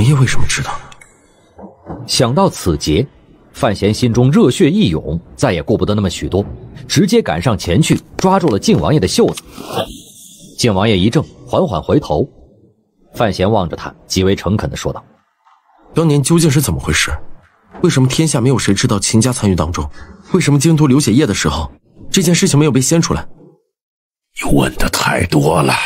爷为什么知道？ 想到此节，范闲心中热血一涌，再也顾不得那么许多，直接赶上前去，抓住了靖王爷的袖子。靖王爷一怔，缓缓回头，范闲望着他，极为诚恳地说道：“ 当年究竟是怎么回事？为什么天下没有谁知道秦家参与当中？为什么京都流血夜的时候，这件事情没有被掀出来？” 你问的太多了。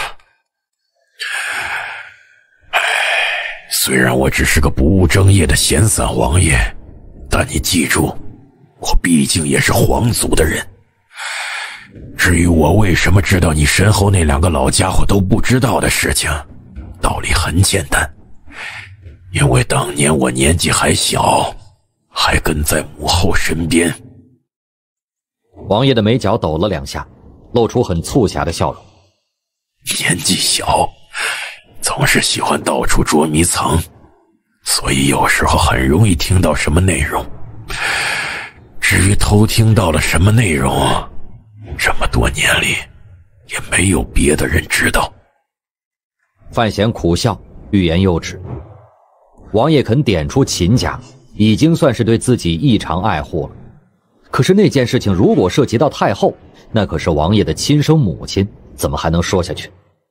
虽然我只是个不务正业的闲散王爷，但你记住，我毕竟也是皇族的人。至于我为什么知道你身后那两个老家伙都不知道的事情，道理很简单，因为当年我年纪还小，还跟在母后身边。 王爷的眉角抖了两下，露出很促狭的笑容。 年纪小，总是喜欢到处捉迷藏，所以有时候很容易听到什么内容。至于偷听到了什么内容，这么多年里也没有别的人知道。 范闲苦笑，欲言又止。王爷肯点出秦家，已经算是对自己异常爱护了。可是那件事情如果涉及到太后，那可是王爷的亲生母亲，怎么还能说下去？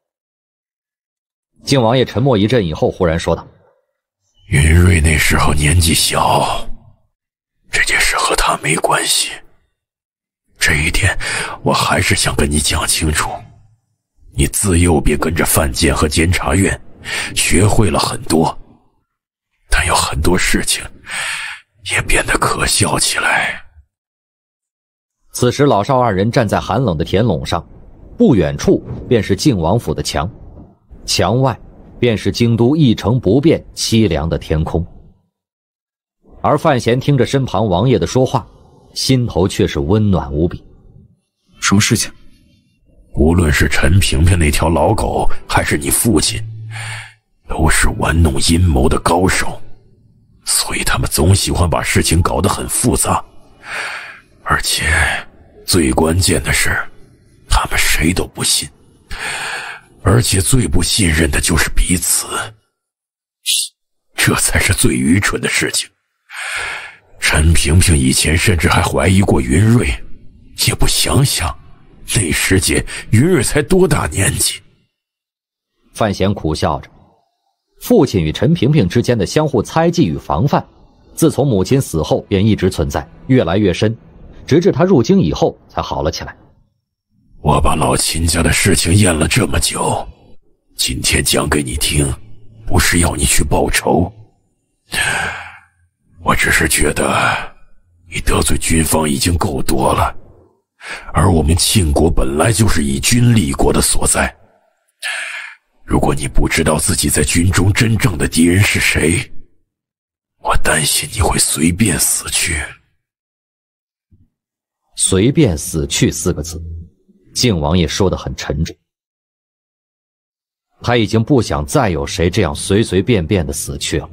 靖王爷沉默一阵以后，忽然说道：“ 云瑞那时候年纪小，这件事和他没关系。这一点我还是想跟你讲清楚。你自幼便跟着范监和监察院，学会了很多，但有很多事情也变得可笑起来。” 此时老少二人站在寒冷的田垄上，不远处便是靖王府的墙，墙外便是京都一成不变凄凉的天空。而范闲听着身旁王爷的说话，心头却是温暖无比。 什么事情？ 无论是陈萍萍那条老狗，还是你父亲，都是玩弄阴谋的高手，所以他们总喜欢把事情搞得很复杂。而且最关键的是，他们谁都不信，而且最不信任的就是彼此，这才是最愚蠢的事情。陈萍萍以前甚至还怀疑过云瑞，也不想想那时间云瑞才多大年纪。 范闲苦笑着，父亲与陈萍萍之间的相互猜忌与防范，自从母亲死后便一直存在，越来越深，直至他入京以后才好了起来。 我把老秦家的事情咽了这么久，今天讲给你听，不是要你去报仇，我只是觉得你得罪军方已经够多了，而我们庆国本来就是以军立国的所在。如果你不知道自己在军中真正的敌人是谁，我担心你会随便死去。 随便死去四个字，靖王爷说得很沉重。他已经不想再有谁这样随随便便的死去了。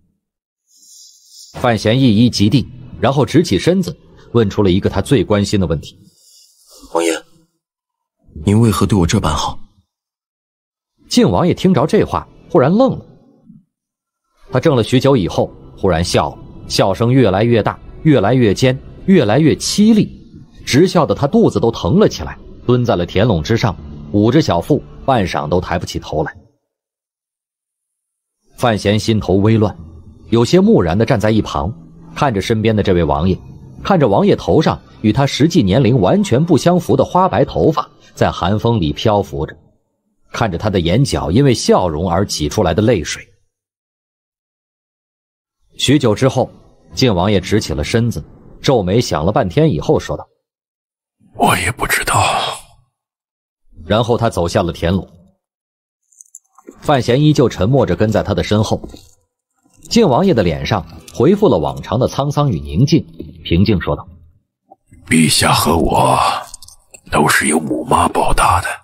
范闲一一及地，然后直起身子，问出了一个他最关心的问题：“ 王爷，您为何对我这般好？” 靖王爷听着这话，忽然愣了。他怔了许久以后，忽然笑了，笑声越来越大，越来越尖，越来越凄厉，直笑得他肚子都疼了起来，蹲在了田垄之上，捂着小腹，半晌都抬不起头来。范闲心头微乱，有些木然地站在一旁，看着身边的这位王爷，看着王爷头上与他实际年龄完全不相符的花白头发在寒风里漂浮着，看着他的眼角因为笑容而挤出来的泪水。许久之后，靖王爷直起了身子，皱眉想了半天以后说道：“ 我也不知道。” 然后他走下了田垄。范闲依旧沉默着跟在他的身后。靖王爷的脸上恢复了往常的沧桑与宁静，平静说道：“ 陛下和我都是由母妈抱大的，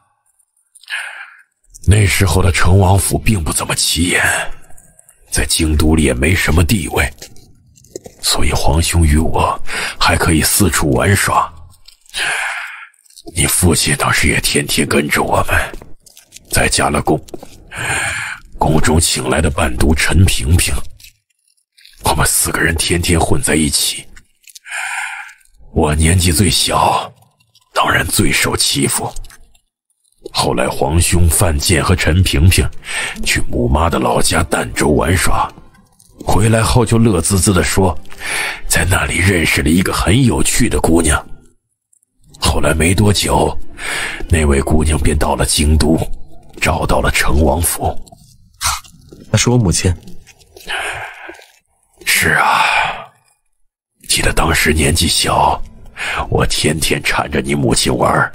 那时候的成王府并不怎么起眼，在京都里也没什么地位，所以皇兄与我还可以四处玩耍。你父亲当时也天天跟着我们，在加了贡， 宫中请来的伴读陈萍萍，我们4个人天天混在一起。我年纪最小，当然最受欺负。后来皇兄范建和陈萍萍去母妈的老家儋州玩耍，回来后就乐滋滋地说，在那里认识了一个很有趣的姑娘。后来没多久，那位姑娘便到了京都，找到了成王府。 那是我母亲。 是啊，记得当时年纪小，我天天缠着你母亲玩。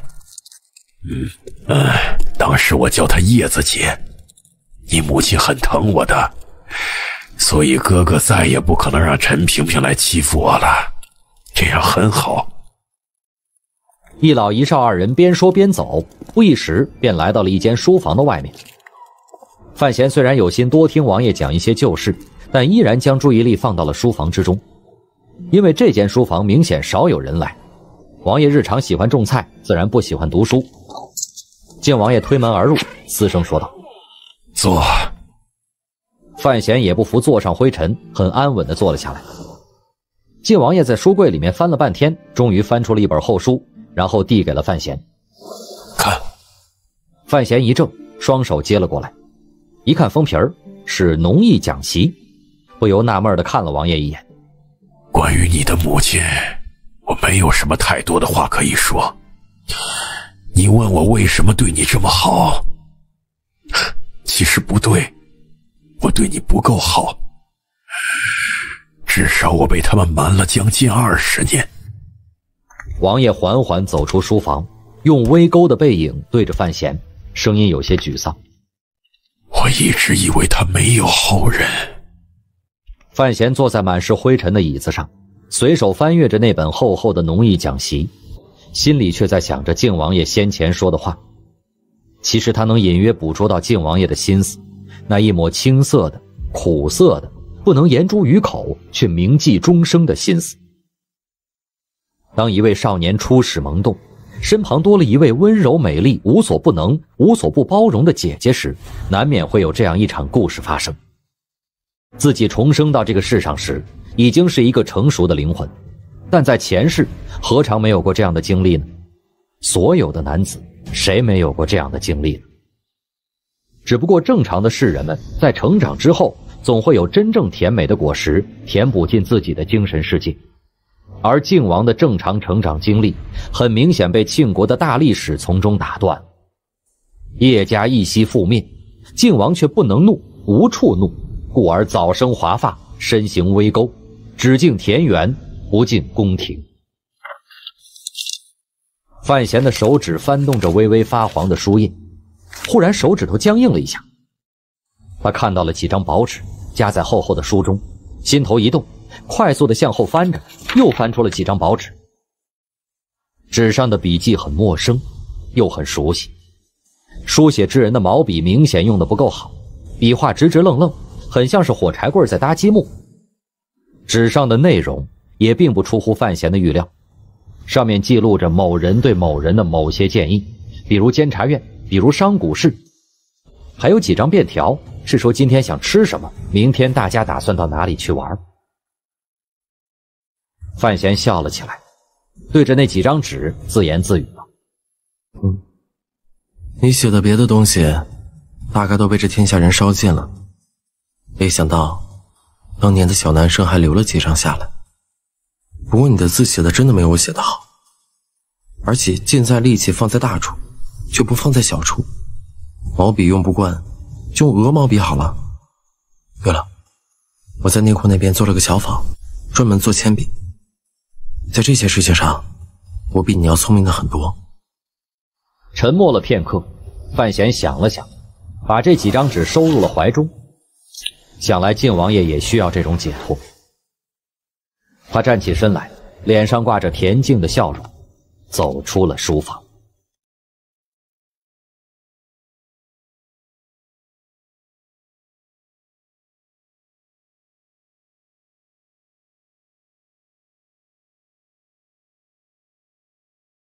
当时我叫她叶子姐，你母亲很疼我的，所以哥哥再也不可能让陈萍萍来欺负我了，这样很好。 一老一少二人边说边走，不一时便来到了一间书房的外面。范闲虽然有心多听王爷讲一些旧事，但依然将注意力放到了书房之中，因为这间书房明显少有人来。王爷日常喜欢种菜，自然不喜欢读书。见王爷推门而入，嘶声说道：“ 坐。” 范闲也不服坐上灰尘，很安稳地坐了下来。晋王爷在书柜里面翻了半天，终于翻出了一本厚书，然后递给了范闲。 看。 范闲一怔，双手接了过来，一看封皮儿是农艺讲习，不由纳闷地看了王爷一眼。 关于你的母亲，我没有什么太多的话可以说。你问我为什么对你这么好，其实不对，我对你不够好，至少我被他们瞒了将近20年。 王爷缓缓走出书房，用微勾的背影对着范闲，声音有些沮丧。 我一直以为他没有后人。 范闲坐在满是灰尘的椅子上，随手翻阅着那本厚厚的农艺讲习，心里却在想着靖王爷先前说的话。其实他能隐约捕捉到靖王爷的心思，那一抹青涩的、苦涩的、不能言诸于口却铭记终生的心思。当一位少年初始萌动，身旁多了一位温柔美丽、无所不能、无所不包容的姐姐时，难免会有这样一场故事发生。自己重生到这个世上时，已经是一个成熟的灵魂，但在前世何尝没有过这样的经历呢？所有的男子谁没有过这样的经历呢？只不过正常的世人们在成长之后，总会有真正甜美的果实填补进自己的精神世界。而靖王的正常成长经历很明显被庆国的大历史从中打断。叶家一夕覆灭，靖王却不能怒，无处怒，故而早生华发，身形微勾，只进田园，不进宫廷。范闲的手指翻动着微微发黄的书页，忽然手指头僵硬了一下。他看到了几张薄纸夹在厚厚的书中，心头一动，快速地向后翻着，又翻出了几张薄纸。纸上的笔迹很陌生，又很熟悉。书写之人的毛笔明显用得不够好，笔画直直愣愣，很像是火柴棍在搭积木。纸上的内容也并不出乎范闲的预料，上面记录着某人对某人的某些建议，比如监察院，比如商贾市，还有几张便条，是说今天想吃什么，明天大家打算到哪里去玩。范闲笑了起来，对着那几张纸自言自语道：“ 你写的别的东西大概都被这天下人烧尽了，没想到当年的小男生还留了几张下来。不过你的字写的真的没有我写的好，而且尽在力气放在大处，却不放在小处。毛笔用不惯，就用鹅毛笔好了。对了，我在内库那边做了个小坊，专门做铅笔。在这些事情上，我比你要聪明的很多。” 沉默了片刻，范闲想了想，把这几张纸收入了怀中。想来靖王爷也需要这种解脱。他站起身来，脸上挂着恬静的笑容，走出了书房。